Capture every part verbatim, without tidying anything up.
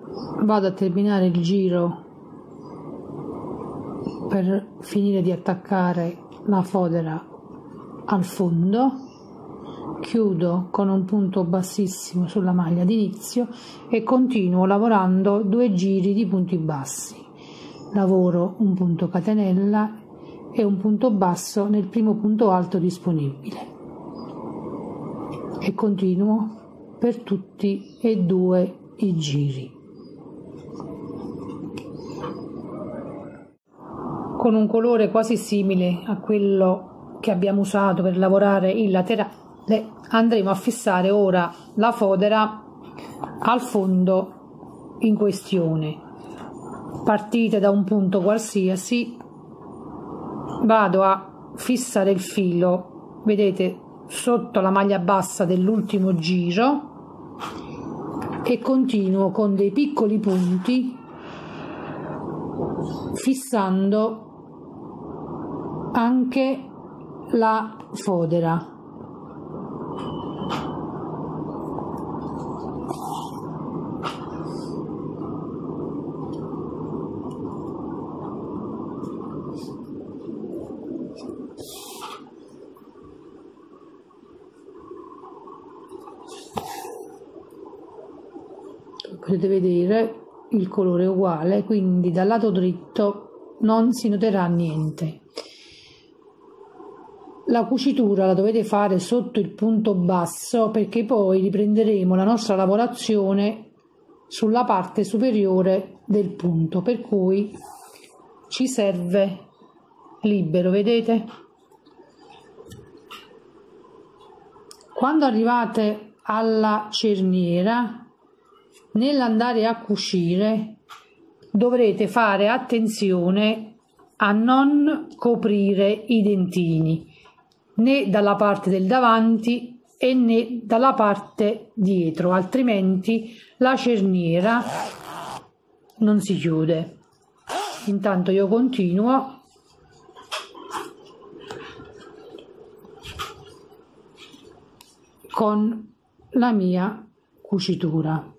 vado a terminare il giro per finire di attaccare la fodera al fondo, chiudo con un punto bassissimo sulla maglia d'inizio e continuo lavorando due giri di punti bassi. Lavoro un punto catenella e un punto basso nel primo punto alto disponibile e continuo per tutti e due i giri. Con un colore quasi simile a quello che abbiamo usato per lavorare il laterale andremo a fissare ora la fodera al fondo in questione. Partite da un punto qualsiasi, vado a fissare il filo, vedete, sotto la maglia bassa dell'ultimo giro e continuo con dei piccoli punti fissando anche la fodera. Potete vedere il colore è uguale, quindi dal lato dritto non si noterà niente. La cucitura la dovete fare sotto il punto basso perché poi riprenderemo la nostra lavorazione sulla parte superiore del punto, per cui ci serve libero, vedete? Quando arrivate alla cerniera, nell'andare a cucire dovrete fare attenzione a non coprire i dentini né dalla parte del davanti e né dalla parte dietro, altrimenti la cerniera non si chiude. Intanto io continuo con la mia cucitura.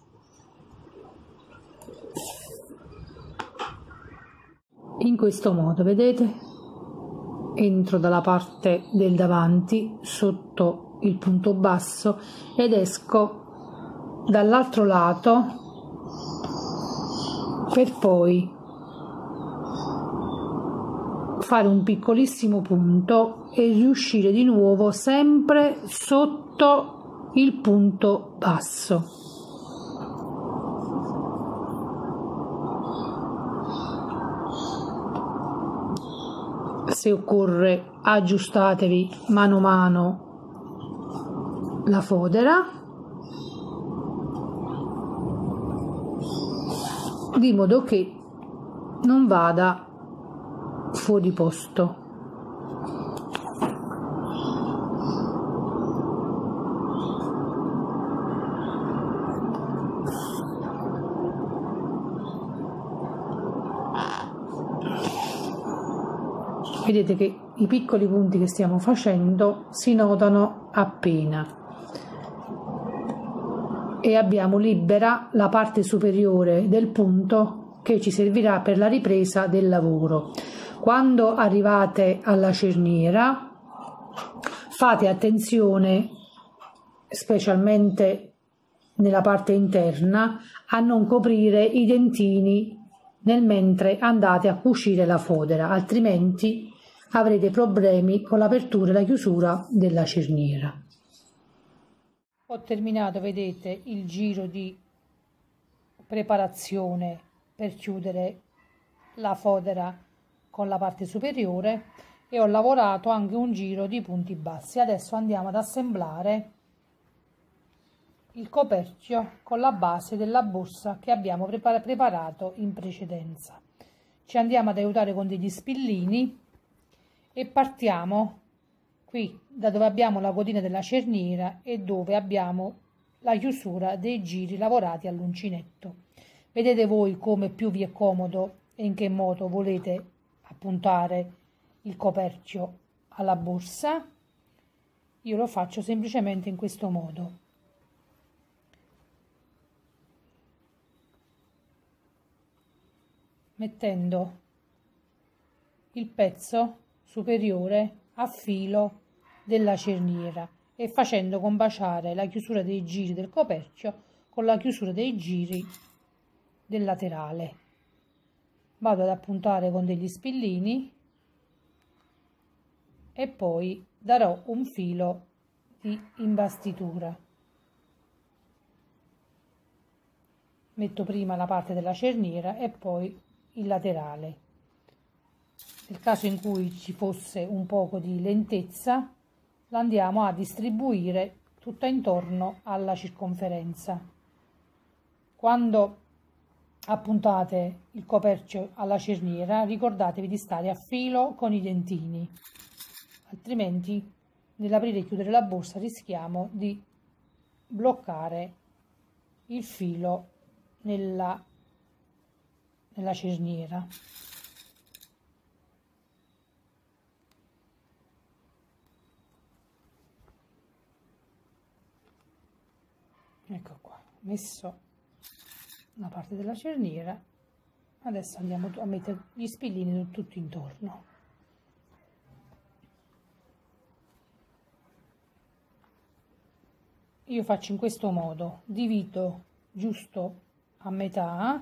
In questo modo, vedete, entro dalla parte del davanti sotto il punto basso ed esco dall'altro lato per poi fare un piccolissimo punto e riuscire di nuovo sempre sotto il punto basso. Se occorre aggiustatevi mano a mano la fodera, di modo che non vada fuori posto. Vedete che i piccoli punti che stiamo facendo si notano appena e abbiamo libera la parte superiore del punto che ci servirà per la ripresa del lavoro. Quando arrivate alla cerniera fate attenzione, specialmente nella parte interna, a non coprire i dentini nel mentre andate a cucire la fodera, altrimenti avrete problemi con l'apertura e la chiusura della cerniera. Ho terminato, vedete, il giro di preparazione per chiudere la fodera con la parte superiore e ho lavorato anche un giro di punti bassi. Adesso andiamo ad assemblare il coperchio con la base della borsa che abbiamo preparato in precedenza. Ci andiamo ad aiutare con degli spillini e partiamo qui da dove abbiamo la cotina della cerniera e dove abbiamo la chiusura dei giri lavorati all'uncinetto. Vedete voi come più vi è comodo e in che modo volete appuntare il coperchio alla borsa. Io lo faccio semplicemente in questo modo. mettendo il pezzo superiore a filo della cerniera e facendo combaciare la chiusura dei giri del coperchio con la chiusura dei giri del laterale. Vado ad appuntare con degli spillini e poi darò un filo di imbastitura. Metto prima la parte della cerniera e poi il laterale. Nel caso in cui ci fosse un poco di lentezza, la andiamo a distribuire tutta intorno alla circonferenza. Quando appuntate il coperchio alla cerniera, ricordatevi di stare a filo con i dentini, altrimenti nell'aprire e chiudere la borsa rischiamo di bloccare il filo nella, nella cerniera. Ecco qua, ho messo una parte della cerniera, adesso andiamo a mettere gli spillini tutto intorno. Io faccio in questo modo, divido giusto a metà,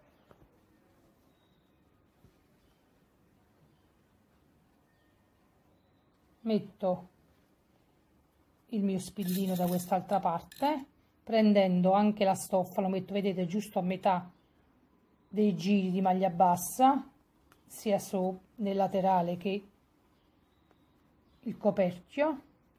metto il mio spillino da quest'altra parte, prendendo anche la stoffa, lo metto, vedete, giusto a metà dei giri di maglia bassa, sia su nel laterale che il coperchio,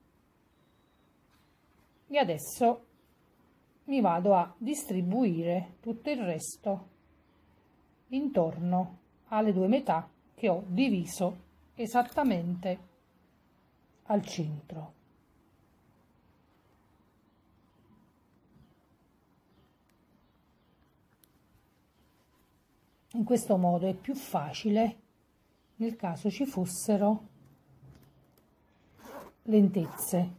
e adesso mi vado a distribuire tutto il resto intorno alle due metà che ho diviso esattamente al centro. In questo modo è più facile nel caso ci fossero lentezze.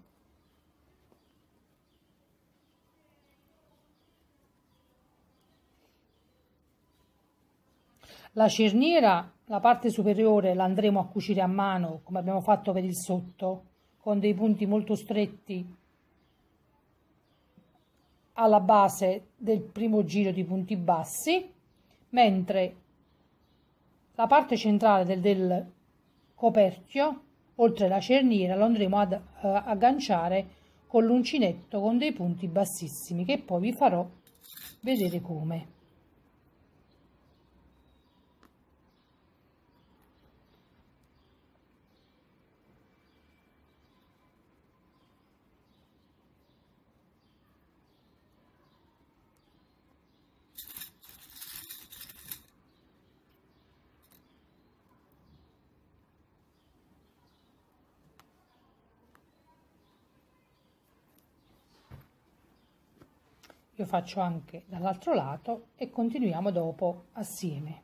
La cerniera, la parte superiore, la andremo a cucire a mano, come abbiamo fatto per il sotto, con dei punti molto stretti alla base del primo giro di punti bassi, mentre la parte centrale del, del coperchio, oltre la cerniera, lo andremo ad uh, agganciare con l'uncinetto con dei punti bassissimi, che poi vi farò vedere come. Io faccio anche dall'altro lato e continuiamo dopo assieme.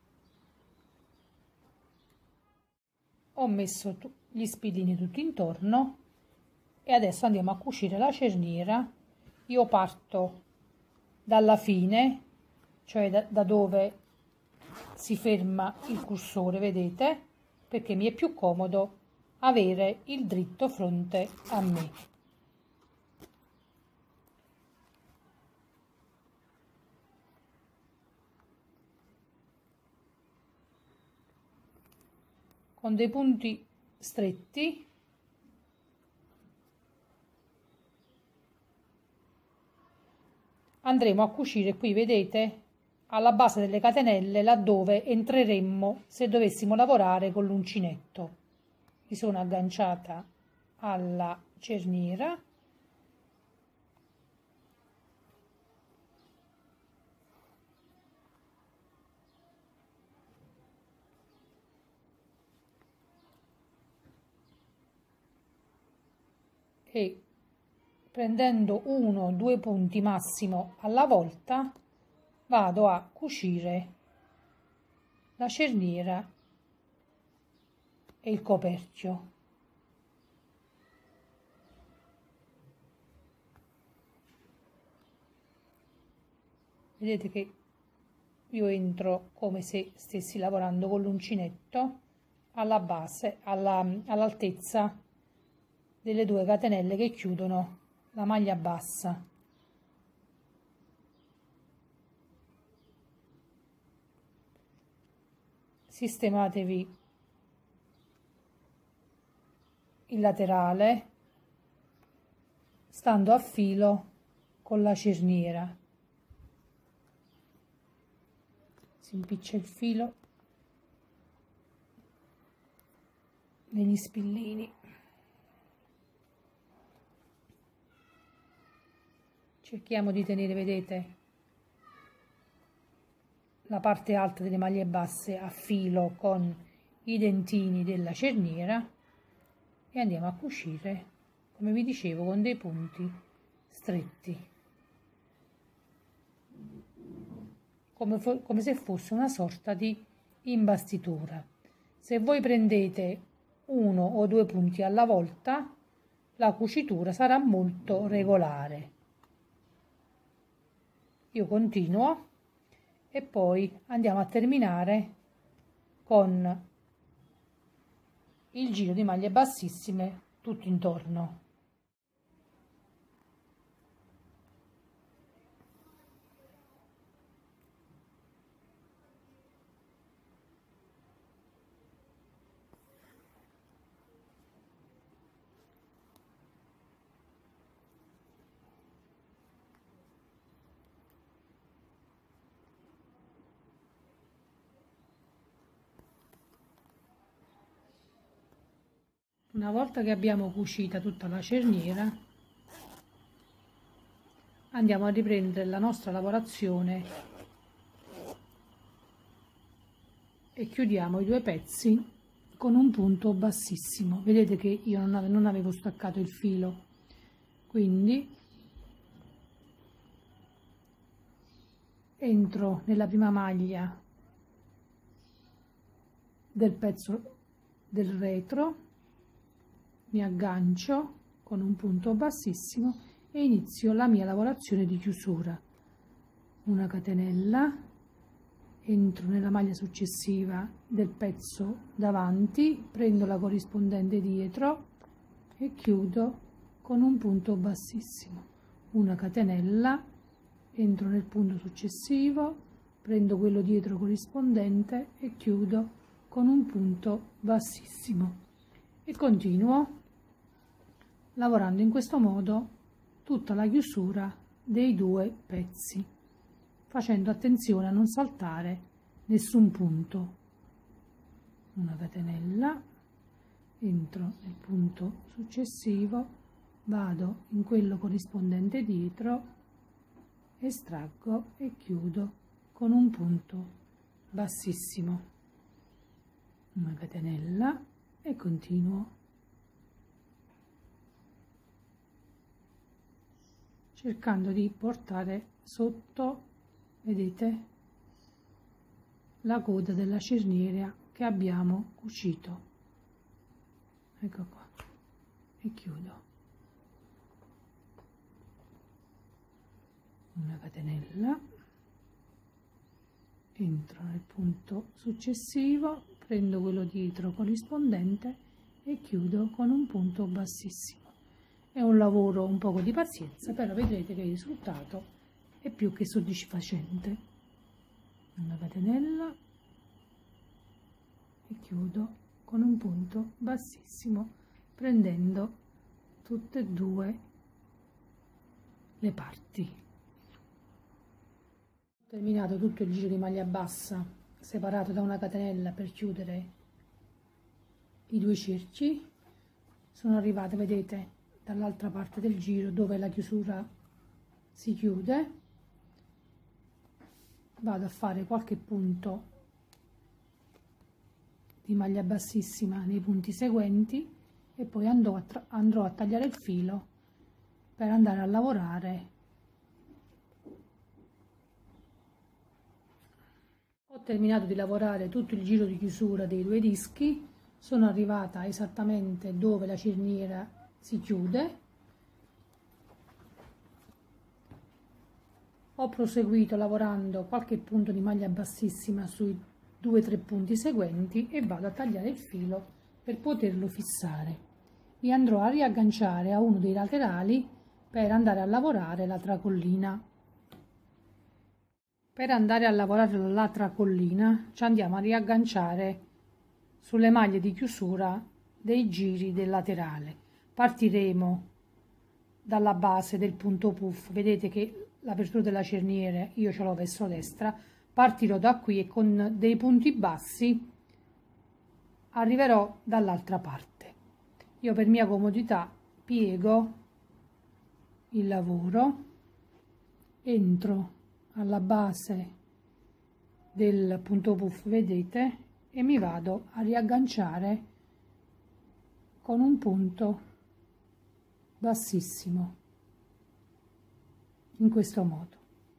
Ho messo gli spillini tutti intorno e adesso andiamo a cucire la cerniera. Io parto dalla fine, cioè da, da dove si ferma il cursore, vedete? Perché mi è più comodo avere il dritto fronte a me. Con dei punti stretti andremo a cucire qui, vedete, alla base delle catenelle, laddove entreremmo se dovessimo lavorare con l'uncinetto. Mi sono agganciata alla cerniera e prendendo uno o due punti massimo alla volta vado a cucire la cerniera e il coperchio. Vedete che io entro come se stessi lavorando con l'uncinetto alla base, alla, all'altezza delle due catenelle che chiudono la maglia bassa. Sistematevi il laterale stando a filo con la cerniera. Si impiccia il filo negli spillini. Cerchiamo di tenere, vedete, la parte alta delle maglie basse a filo con i dentini della cerniera e andiamo a cucire, come vi dicevo, con dei punti stretti, come, come se fosse una sorta di imbastitura. Se voi prendete uno o due punti alla volta, la cucitura sarà molto regolare. Io continuo e poi andiamo a terminare con il giro di maglie bassissime tutto intorno. Una volta che abbiamo cucita tutta la cerniera, andiamo a riprendere la nostra lavorazione e chiudiamo i due pezzi con un punto bassissimo. Vedete che io non avevo, non avevo staccato il filo, quindi entro nella prima maglia del pezzo del retro, mi aggancio con un punto bassissimo e inizio la mia lavorazione di chiusura. Una catenella, entro nella maglia successiva del pezzo davanti, prendo la corrispondente dietro e chiudo con un punto bassissimo. Una catenella, entro nel punto successivo, prendo quello dietro corrispondente e chiudo con un punto bassissimo e continuo lavorando in questo modo tutta la chiusura dei due pezzi, facendo attenzione a non saltare nessun punto. Una catenella, entro nel punto successivo, vado in quello corrispondente dietro, estraggo e chiudo con un punto bassissimo. Una catenella e continuo cercando di portare sotto, vedete, la coda della cerniera che abbiamo cucito. Ecco qua, e chiudo. Una catenella, entro nel punto successivo, prendo quello dietro corrispondente e chiudo con un punto bassissimo. È un lavoro un poco di pazienza, però vedrete che il risultato è più che soddisfacente. Una catenella e chiudo con un punto bassissimo, prendendo tutte e due le parti. Ho terminato tutto il giro di maglia bassa separato da una catenella per chiudere i due cerchi. Sono arrivata, vedete, dall'altra parte del giro dove la chiusura si chiude. Vado a fare qualche punto di maglia bassissima nei punti seguenti e poi andrò a, andrò a tagliare il filo per andare a lavorare. Ho terminato di lavorare tutto il giro di chiusura dei due dischi, sono arrivata esattamente dove la cerniera si chiude. Ho proseguito lavorando qualche punto di maglia bassissima sui due tre punti seguenti e vado a tagliare il filo per poterlo fissare. Mi andrò a riagganciare a uno dei laterali per andare a lavorare la tracollina. Per andare a lavorare la tracollina ci andiamo a riagganciare sulle maglie di chiusura dei giri del laterale. Partiremo dalla base del punto puff, vedete che l'apertura della cerniera io ce l'ho verso destra, partirò da qui e con dei punti bassi arriverò dall'altra parte. Io per mia comodità piego il lavoro, entro alla base del punto puff, vedete, e mi vado a riagganciare con un punto bassissimo in questo modo.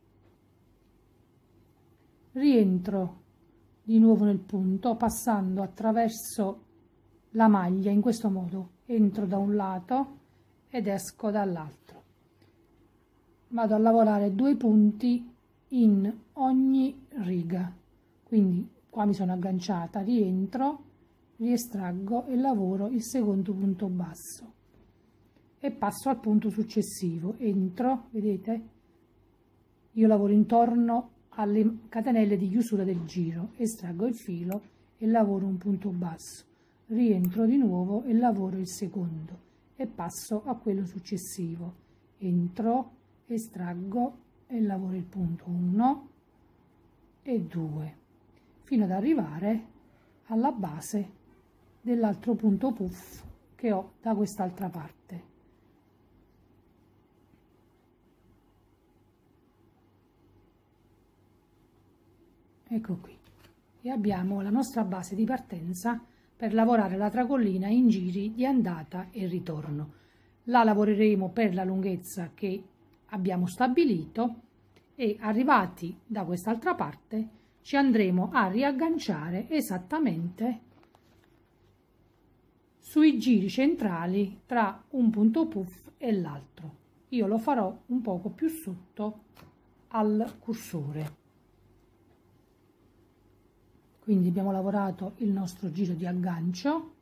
Rientro di nuovo nel punto passando attraverso la maglia in questo modo, entro da un lato ed esco dall'altro. Vado a lavorare due punti in ogni riga, quindi qua mi sono agganciata, rientro, riestraggo e lavoro il secondo punto basso e passo al punto successivo, entro, vedete, io lavoro intorno alle catenelle di chiusura del giro, estraggo il filo e lavoro un punto basso, rientro di nuovo e lavoro il secondo e passo a quello successivo, entro, estraggo e lavoro il punto uno e due fino ad arrivare alla base dell'altro punto puff che ho da quest'altra parte. Ecco qui, e abbiamo la nostra base di partenza per lavorare la tracollina in giri di andata e ritorno. La lavoreremo per la lunghezza che abbiamo stabilito e arrivati da quest'altra parte ci andremo a riagganciare esattamente sui giri centrali tra un punto puff e l'altro. Io lo farò un poco più sotto al cursore. Quindi abbiamo lavorato il nostro giro di aggancio,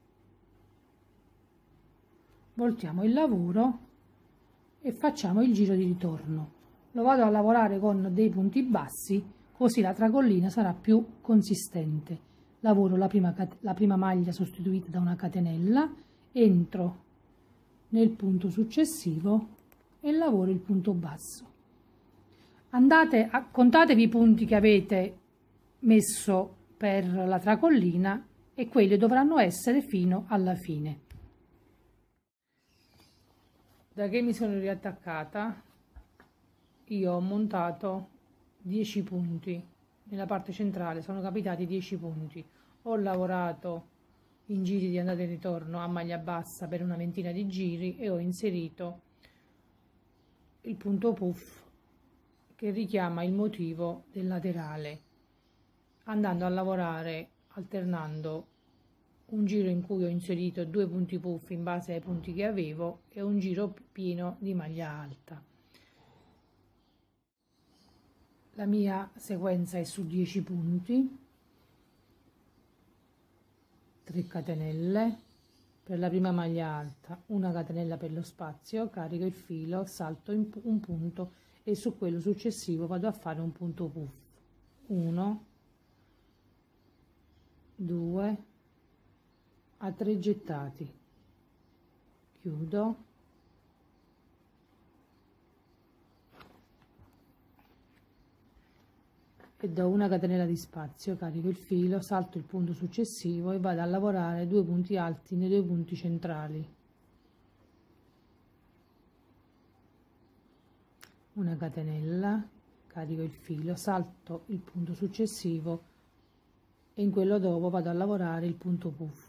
voltiamo il lavoro e facciamo il giro di ritorno. Lo vado a lavorare con dei punti bassi, così la tracollina sarà più consistente. Lavoro la prima, la prima maglia sostituita da una catenella, entro nel punto successivo e lavoro il punto basso. Andate a, contatevi i punti che avete messo per la tracollina e quelli dovranno essere fino alla fine. Da che mi sono riattaccata io ho montato dieci punti, nella parte centrale sono capitati dieci punti, ho lavorato in giri di andata e ritorno a maglia bassa per una ventina di giri e ho inserito il punto puff che richiama il motivo del laterale, andando a lavorare alternando un giro in cui ho inserito due punti puff in base ai punti che avevo e un giro pieno di maglia alta. La mia sequenza è su dieci punti, tre catenelle per la prima maglia alta, una catenella per lo spazio, carico il filo, salto in un punto e su quello successivo vado a fare un punto puff, uno, due, a tre gettati, chiudo, e do una catenella di spazio, carico il filo, salto il punto successivo e vado a lavorare due punti alti nei due punti centrali, una catenella, carico il filo, salto il punto successivo e in quello dopo vado a lavorare il punto puff.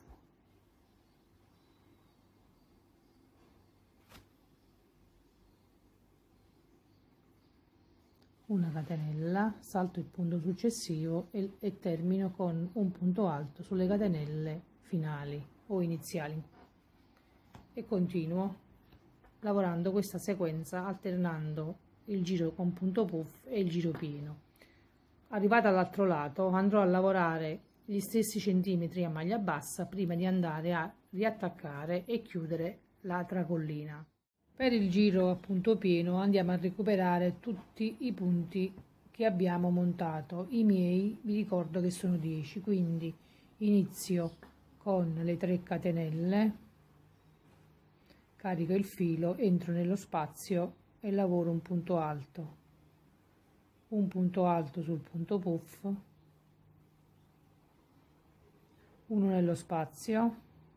Una catenella, salto il punto successivo e, e termino con un punto alto sulle catenelle finali o iniziali e continuo lavorando questa sequenza alternando il giro con punto puff e il giro pieno. Arrivata all'altro lato andrò a lavorare gli stessi centimetri a maglia bassa prima di andare a riattaccare e chiudere la tracollina. Per il giro a punto pieno andiamo a recuperare tutti i punti che abbiamo montato. I miei vi ricordo che sono dieci, quindi inizio con le tre catenelle, carico il filo, entro nello spazio e lavoro un punto alto, un punto alto sul punto puff, uno nello spazio,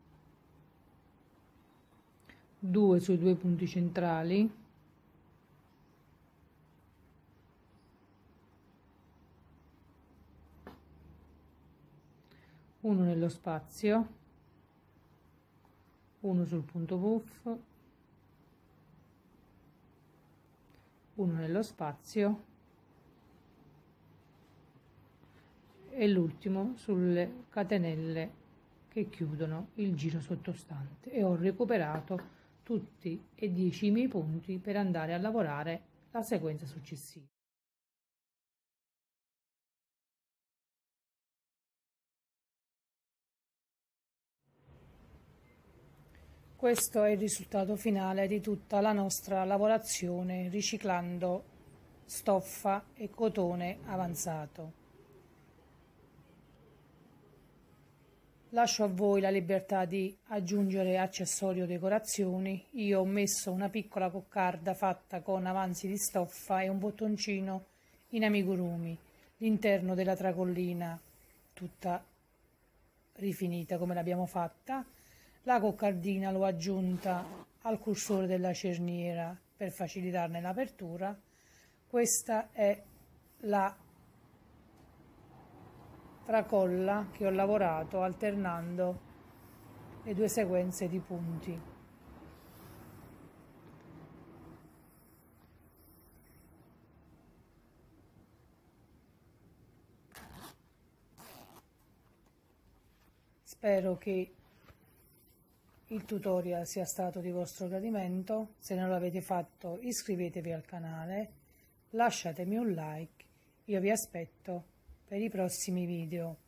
due sui due punti centrali, uno nello spazio, uno sul punto puff, uno nello spazio e l'ultimo sulle catenelle che chiudono il giro sottostante, e ho recuperato tutti e dieci i miei punti per andare a lavorare la sequenza successiva. Questo è il risultato finale di tutta la nostra lavorazione riciclando stoffa e cotone avanzato. Lascio a voi la libertà di aggiungere accessori o decorazioni. Io ho messo una piccola coccarda fatta con avanzi di stoffa e un bottoncino in amigurumi, l'interno della tracollina tutta rifinita come l'abbiamo fatta. La coccardina l'ho aggiunta al cursore della cerniera per facilitarne l'apertura. Questa è la tracolla che ho lavorato alternando le due sequenze di punti. Spero che il tutorial sia stato di vostro gradimento. Se non l'avete fatto, iscrivetevi al canale, lasciatemi un like. Io vi aspetto per i prossimi video.